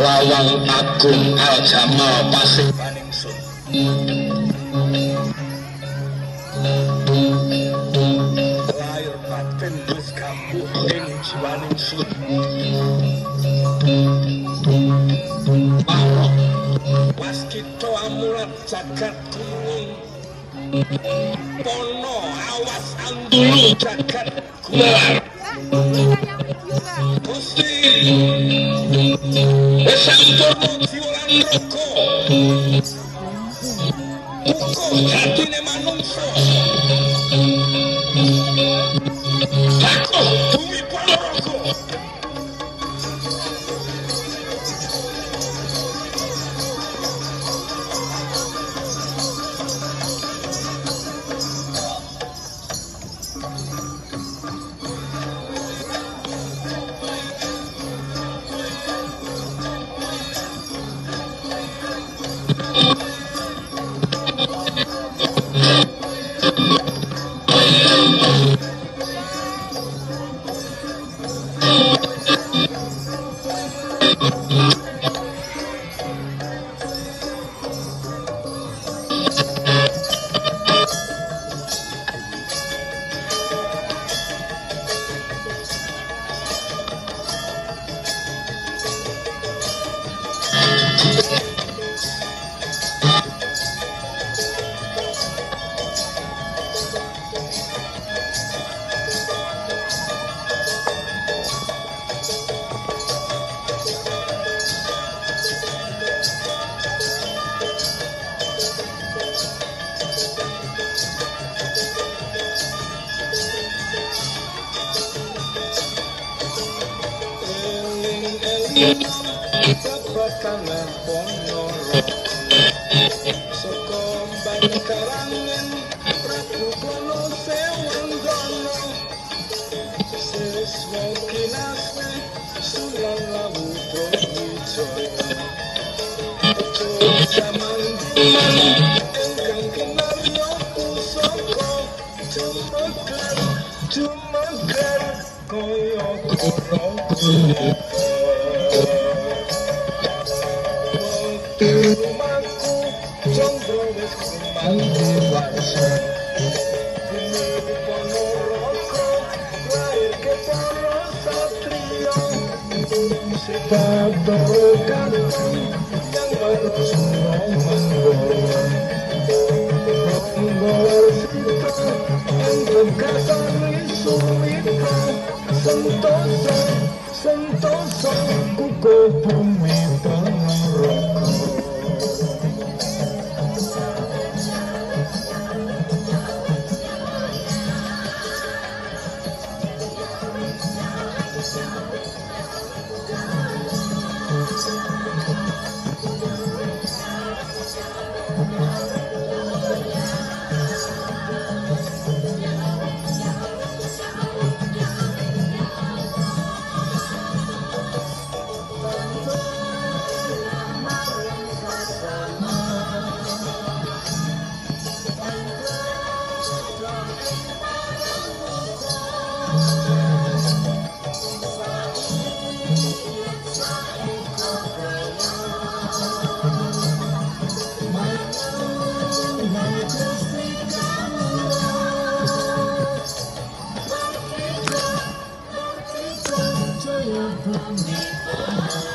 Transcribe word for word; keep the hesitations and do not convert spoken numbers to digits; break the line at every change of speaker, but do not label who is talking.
Lawang Agung Al Jamal Pasir Paningsun. Lahir batin wis kambuh ing jiwaning sun. Mahro waskita amulat jagat gunung. Pono awas andulu jagat gumelar. Gusti wis sampurna jiwa lan raga. Uga jatine manungsa. Takoh bumi Ponorogo. Bakangan Ponorogo saka Banyakarangen Prabu Kono Sewanggono siswa kinase Sunan Lawu Brawijaya zaman ingkang kinarya pusaka jumegar jumegar kaya kura-kura. Rumahku jomblo wis mandi warsa bumi Ponorogo lahir ke para satria Sipatoro Katon yang baru Manggolo Manggolo Sita Engkau kasari Suwita Sentosa Sentosa kuku bumi Ponorogo.
Jaya Bumi Ponorogo.